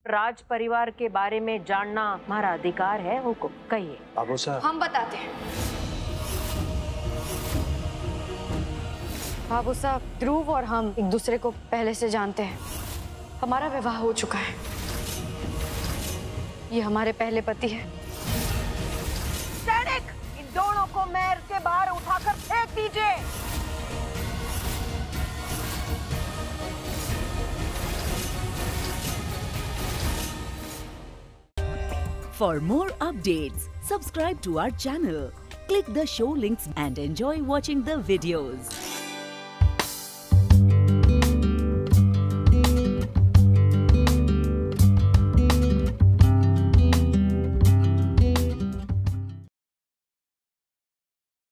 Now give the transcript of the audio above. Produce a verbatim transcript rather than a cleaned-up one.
राज परिवार के बारे में जानना हमारा अधिकार है। हुकुम कहिए। बाबू साहब, हम बताते हैं। बाबू साहब, ध्रुव और हम एक दूसरे को पहले से जानते हैं। हमारा विवाह हो चुका है। ये हमारे पहले पति है। सैनिक, इन दोनों को महल के बाहर उठाकर फेंक दीजिए। For more updates, subscribe to our channel, click the show links and enjoy watching the videos.